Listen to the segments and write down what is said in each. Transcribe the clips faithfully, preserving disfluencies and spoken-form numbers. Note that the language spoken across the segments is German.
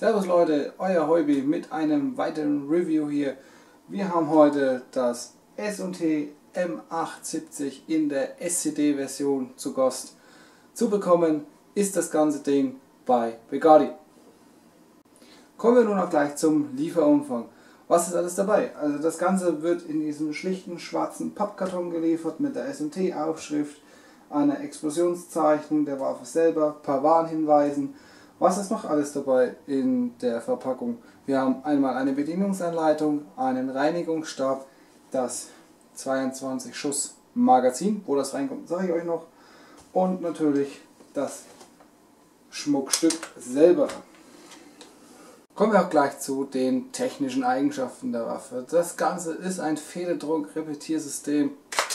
Servus Leute, euer Heubi mit einem weiteren Review hier. Wir haben heute das S und T M achtundsiebzig in der S C D-Version zu Gast. Zu bekommen ist das ganze Ding bei Begadi. Kommen wir nun auch gleich zum Lieferumfang. Was ist alles dabei? Also das Ganze wird in diesem schlichten schwarzen Pappkarton geliefert mit der S und T-Aufschrift, einer Explosionszeichnung der Waffe selber, ein paar Warnhinweisen. Was ist noch alles dabei in der Verpackung? Wir haben einmal eine Bedienungsanleitung, einen Reinigungsstab, das zweiundzwanzig Schuss Magazin, wo das reinkommt, sage ich euch noch, und natürlich das Schmuckstück selber. Kommen wir auch gleich zu den technischen Eigenschaften der Waffe. Das Ganze ist ein Federdruck-Repetiersystem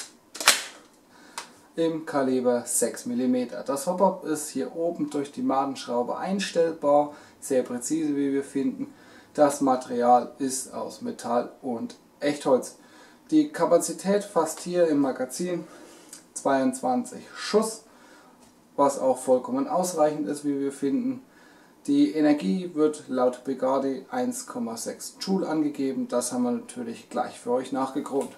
im Kaliber sechs Millimeter. Das Hop-Up ist hier oben durch die Madenschraube einstellbar, sehr präzise wie wir finden. Das Material ist aus Metall und Echtholz. Die Kapazität fasst hier im Magazin zweiundzwanzig Schuss, was auch vollkommen ausreichend ist wie wir finden. Die Energie wird laut Begadi eins Komma sechs Joule angegeben, das haben wir natürlich gleich für euch nachgegront.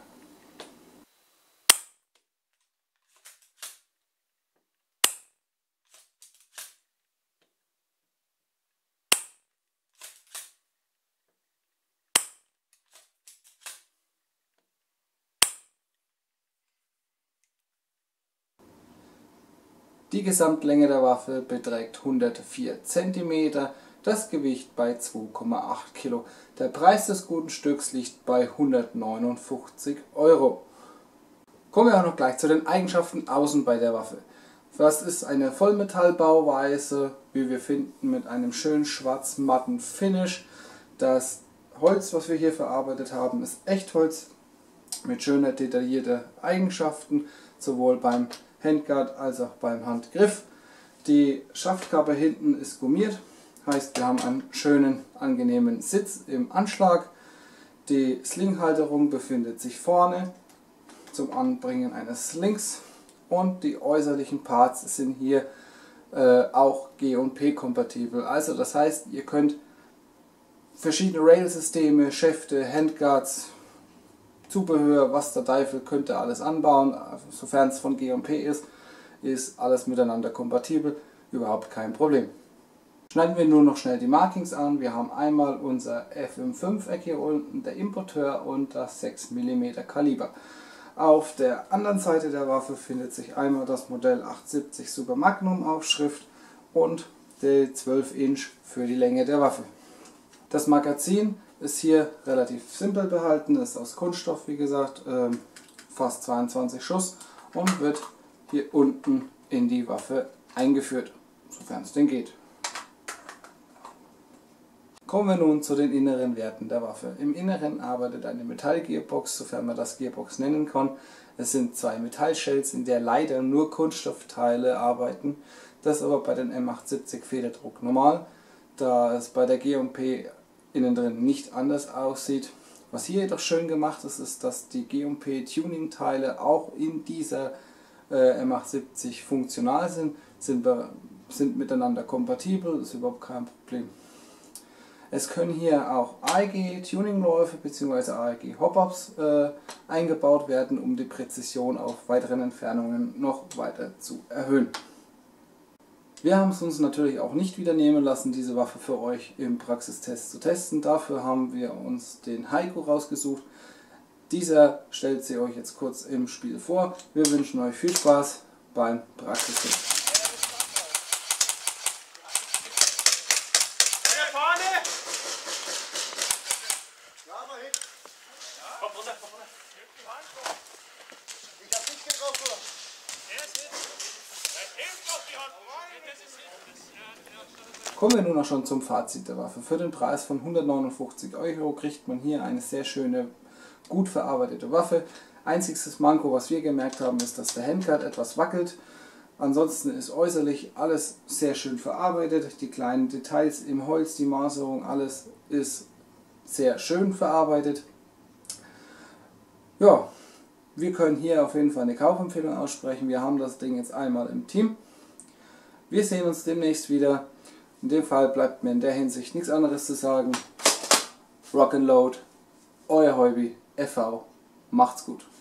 Die Gesamtlänge der Waffe beträgt hundertvier Zentimeter, das Gewicht bei zwei Komma acht Kilo. Der Preis des guten Stücks liegt bei hundertneunundfünfzig Euro. Kommen wir auch noch gleich zu den Eigenschaften außen bei der Waffe. Das ist eine Vollmetallbauweise, wie wir finden, mit einem schönen schwarz-matten Finish. Das Holz, was wir hier verarbeitet haben, ist Echtholz mit schöner detaillierter Eigenschaften, sowohl beim Handguard als auch beim Handgriff. Die Schaftkappe hinten ist gummiert, heißt wir haben einen schönen angenehmen Sitz im Anschlag. Die Slinghalterung befindet sich vorne zum Anbringen eines Slings und die äußerlichen Parts sind hier äh, auch G und P kompatibel. Also das heißt, ihr könnt verschiedene Railsysteme, Schäfte, Handguards, Zubehör, was der Teufel, könnt ihr alles anbauen, sofern es von G und P ist, ist alles miteinander kompatibel, überhaupt kein Problem. Schneiden wir nur noch schnell die Markings an. Wir haben einmal unser F M fünf Eck hier unten, der Importeur und das sechs Millimeter Kaliber. Auf der anderen Seite der Waffe findet sich einmal das Modell achtundsiebzig Super Magnum Aufschrift und die zwölf Inch für die Länge der Waffe. Das Magazin ist hier relativ simpel behalten, ist aus Kunststoff wie gesagt, ähm, fast zweiundzwanzig Schuss und wird hier unten in die Waffe eingeführt, sofern es denn geht. Kommen wir nun zu den inneren Werten der Waffe. Im Inneren arbeitet eine Metallgearbox, sofern man das Gearbox nennen kann. Es sind zwei Metallshells, in der leider nur Kunststoffteile arbeiten. Das ist aber bei den M achtundsiebzig Federdruck normal, da es bei der G und P innen drin nicht anders aussieht. Was hier jedoch schön gemacht ist, ist, dass die G und P Tuning Teile auch in dieser äh, M achtundsiebzig funktional sind, sind, sind miteinander kompatibel, ist überhaupt kein Problem. Es können hier auch A E G Tuningläufe bzw. A E G Hop-Ups äh, eingebaut werden, um die Präzision auf weiteren Entfernungen noch weiter zu erhöhen. Wir haben es uns natürlich auch nicht wieder nehmen lassen, diese Waffe für euch im Praxistest zu testen. Dafür haben wir uns den Heiko rausgesucht. Dieser stellt sie euch jetzt kurz im Spiel vor. Wir wünschen euch viel Spaß beim Praxistest. Kommen wir nun auch schon zum Fazit der Waffe. Für den Preis von hundertneunundfünfzig Euro kriegt man hier eine sehr schöne, gut verarbeitete Waffe. Einziges Manko, was wir gemerkt haben, ist, dass der Handguard etwas wackelt. Ansonsten ist äußerlich alles sehr schön verarbeitet. Die kleinen Details im Holz, die Maserung, alles ist sehr schön verarbeitet. Ja, wir können hier auf jeden Fall eine Kaufempfehlung aussprechen. Wir haben das Ding jetzt einmal im Team. Wir sehen uns demnächst wieder. In dem Fall bleibt mir in der Hinsicht nichts anderes zu sagen. Rock'n'Load, euer Heubi, F V. Macht's gut.